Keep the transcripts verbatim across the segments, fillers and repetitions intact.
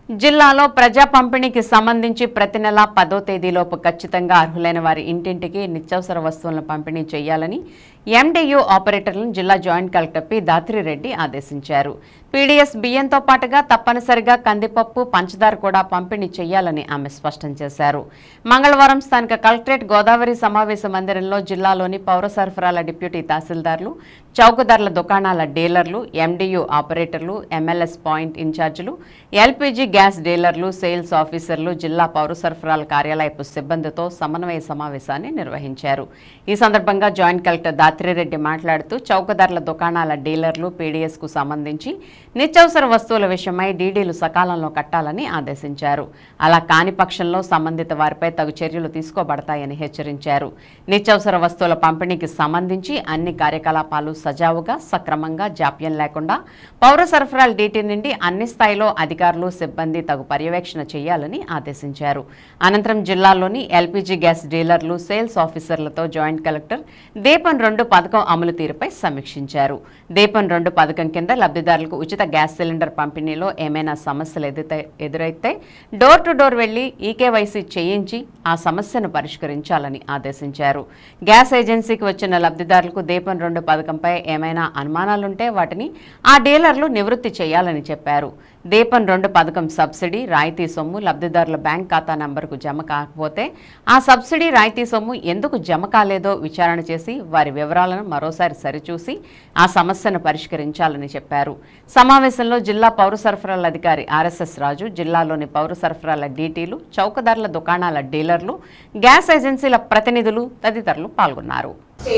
జిల్లాలో ప్రజా పంపిణీకి సంబంధించి ప్రతి నెల పదో తేదీలోపు ఖచ్చితంగా అర్హులైన వారి ఇంటింటికి నిత్యావసర వస్తువులను పంపిణీ చేయాలని ఎండియు ఆపరేటర్లను జిల్లా జాయింట్ కలెక్టర్ పి దాత్రిరెడ్డి ఆదేశించారు. పీడీఎస్ బియ్యంతో పాటుగా తప్పనిసరిగా కందిపప్పు, పంచదార కూడా పంపిణీ చేయాలని ఆమె స్పష్టం చేశారు. మంగళవారం స్థానిక కలెక్టరేట్ గోదావరి సమావేశ మందిరంలో జిల్లాలోని పౌర సరఫరాల డిప్యూటీ తహసీల్దార్లు, చౌకధరల దుకాణాల డీలర్లు, ఎండియు ఆపరేటర్లు, ఎంఎల్ఎస్ పాయింట్ ఇన్ఛార్జీలు, ఎల్పీజీ గ్యాస్ డీలర్లు, సేల్స్ ఆఫీసర్లు, జిల్లా పౌర సరఫరాల కార్యాలయపు సిబ్బందితో సమన్వయ సమావేశాన్ని నిర్వహించారు. ఈ సందర్భంగా జాయింట్ కలెక్టర్ దాత్రిరెడ్డి మాట్లాడుతూ చౌకధరల దుకాణాల డీలర్లు పీడీఎస్ కు సంబంధించి నిత్యావసర వస్తువుల విషయమై డీడీలు సకాలంలో కట్టాలని ఆదేశించారు. అలా కాని పక్షంలో సంబంధిత వారిపై తగు చర్యలు తీసుకోబడతాయని హెచ్చరించారు. నిత్యావసర వస్తువుల పంపిణీకి సంబంధించి అన్ని కార్యకలాపాలు సజావుగా, సక్రమంగా, జాప్యం లేకుండా పౌర సరఫరాల డీటీ నుండి అన్ని స్థాయిలో అధికారులు, సిబ్బంది తగు పర్యవేక్షణ చేయాలని ఆదేశించారు. అనంతరం జిల్లాలోని ఎల్పీజీ గ్యాస్ డీలర్లు, సేల్స్ ఆఫీసర్లతో జాయింట్ కలెక్టర్ దీపం రెండు పథకం అమలు తీరుపై సమీక్షించారు. దీపం రెండు పథకం కింద లబ్ధిదారులకు ఉచిత గ్యాస్ సిలిండర్ పంపిణీలో ఏమైనా సమస్యలు ఎదురైతే డోర్ టు డోర్ వెళ్లి ఈకేవైసీ చేయించి ఆ సమస్యను పరిష్కరించాలని ఆదేశించారు. గ్యాస్ ఏజెన్సీకి వచ్చిన లబ్ధిదారులకు దీపం రెండు పథకంపై ఏమైనా అనుమానాలుంటే వాటిని ఆ డీలర్లు నివృత్తి చేయాలని చెప్పారు. దీపం రెండు పథకం సబ్సిడీ, రాయితీ సొమ్ము లబ్ధిదారుల బ్యాంక్ ఖాతా నంబర్కు జమ కాకపోతే ఆ సబ్సిడీ, రాయితీ సొమ్ము ఎందుకు జమ కాలేదో విచారణ చేసి వారి వివరాలను మరోసారి సరిచూసి ఆ సమస్యను పరిష్కరించాలని చెప్పారు. సమావేశంలో జిల్లా పౌర సరఫరాల అధికారి ఆర్ఎస్ఎస్ రాజు, జిల్లాలోని పౌర సరఫరాల డీటీలు, చౌకధరల దుకాణాల డీలర్లు, గ్యాస్ ఏజెన్సీల ప్రతినిధులు తదితరులు పాల్గొన్నారు.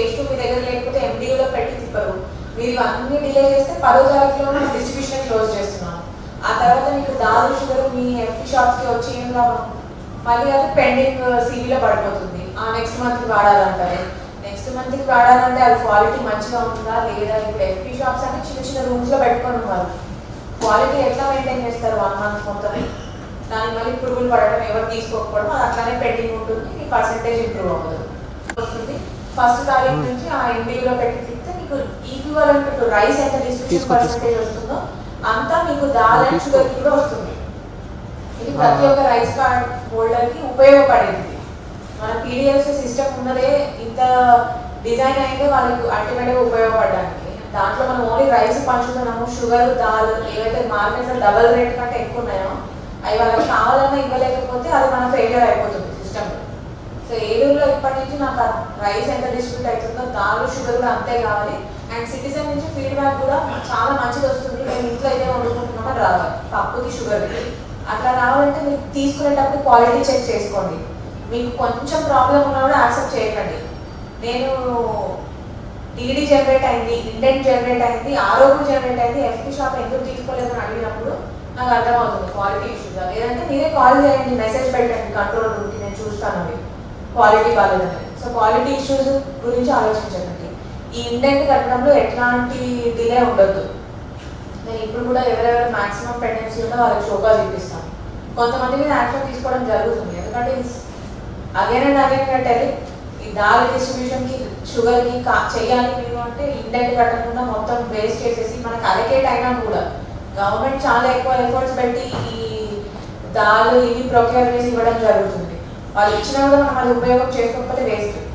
ఆ తర్వాత మీకు దాల్ షుగర్ మీ ఎఫ్టీ షాప్స్ కి వచ్చి ఏం లాభం? మళ్ళీ అది పెండింగ్ సివిలో పడిపోతుంది. ఆ నెక్స్ట్ మంత్ కి వాడాలంటారు. నెక్స్ట్ మంత్ కి వాడాలంటే అది క్వాలిటీ మంచిగా ఉంటుందా లేదా? ఇప్పుడు ఎఫ్టీ షాప్స్ అంటే చిన్న చిన్న రూమ్స్ లో పెట్టుకొని ఉన్నారు. క్వాలిటీ ఎట్లా మెయింటైన్ చేస్తారు వన్ మంత్ మొత్తం? దానికి మళ్ళీ పురుగులు పడడం, ఎవరు తీసుకోకపోవడం, అది అట్లానే పెండింగ్ ఉంటుంది. మీ పర్సెంటేజ్ ఇంప్రూవ్ అవుతుంది వస్తుంది. ఫస్ట్ తారీఖు నుంచి ఆ ఎండీలో పెట్టి తింటే మీకు ఈక్వలెంట్ రైస్ ఎంత డిస్ట్రిబ్యూషన్ పర్సెంటేజ్ వస్తుందో అంతా మీకు దాల్ అండ్ షుగర్ కూడా వస్తుంది. ఇది ప్రతి ఒక్క రైస్ కార్డ్ హోల్డర్ కి ఉపయోగపడేది. మన పీడిఎఫ్ సిస్టమ్ ఉన్నదే ఇంత డిజైన్ అయితే వాళ్ళకి అల్టిమేట్ గా ఉపయోగపడడానికి. దాంట్లో మనం ఓన్లీ రైస్ పంచుతున్నాము. షుగర్, దాల్ ఏవైతే మార్కెట్ లో డబల్ రేట్ కంటే ఎక్కువ ఉన్నాయో అవి వాళ్ళకి కావాలన్నా ఇవ్వలేకపోతే అది మన ఫెయిలియర్ అయిపోతుంది సిస్టమ్. సో ఏలూరులో ఇప్పటి నుంచి నాకు రైస్ ఎంత డిస్ట్రిబ్యూట్ అవుతుందో దాల్, షుగర్ కూడా అంతే కావాలి. అండ్ సిటిజన్ నుంచి ఫీడ్బ్యాక్ కూడా చాలా మంచిది వస్తుంది. మేము ఇంట్లో అయితే వండుకుంటున్నామని రావాలి, పప్పుకి షుగర్కి. అట్లా రావాలంటే మీరు తీసుకునేటప్పుడు క్వాలిటీ చెక్ చేసుకోండి. మీకు కొంచెం ప్రాబ్లం ఉన్నా కూడా యాక్సెప్ట్ చేయకండి. నేను డీడీ జనరేట్ అయింది, ఇండెంట్ జనరేట్ అయింది, ఆరోగ్యం జనరేట్ అయింది, ఎఫ్టీ షాప్ ఎందుకు తీసుకోలేదని అడిగినప్పుడు నాకు అర్థమవుతుంది క్వాలిటీ ఇష్యూస్. లేదంటే మీరే కాల్ చేయండి, మెసేజ్ పెట్టండి కంట్రోల్ రూమ్కి, నేను చూస్తాను అవి క్వాలిటీ బాగాలేదని. సో క్వాలిటీ ఇష్యూస్ గురించి ఆలోచించండి. ఈ ఇండెంట్ కట్టడంలో ఎట్లాంటి డిలే ఉండొద్దు. నేను ఇప్పుడు కూడా ఎవరెవరు మాక్సిమం పెండెన్సీ ఉందో వాళ్ళకి షోకాజ్ ఇప్పిస్తాను. కొంతమంది మీద యాక్షన్ తీసుకోవడం జరుగుతుంది. ఎందుకంటే అగైన్ అండ్ అగైన్ కట్టాలి. ఈ దాల్ డిస్ట్రిబ్యూషన్కి, షుగర్కి కా చేయాలి మీరు అంటే ఇండెంట్ కట్టకుండా మొత్తం వేస్ట్ చేసేసి మనకి అలకేట్ అయినా కూడా గవర్నమెంట్ చాలా ఎక్కువ ఎఫర్ట్స్ పెట్టి ఈ దాల్ ఇవి ప్రొక్యూర్ చేసి ఇవ్వడం జరుగుతుంది. వాళ్ళు ఇచ్చినా కూడా మనం అది ఉపయోగం చేసుకోకపోతే వేస్ట్.